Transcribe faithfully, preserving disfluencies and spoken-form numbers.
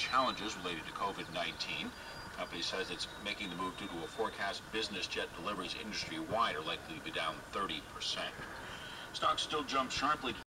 challenges related to COVID nineteen. The company says it's making the move due to a forecast business jet deliveries industry-wide are likely to be down thirty percent. Stocks still jumped sharply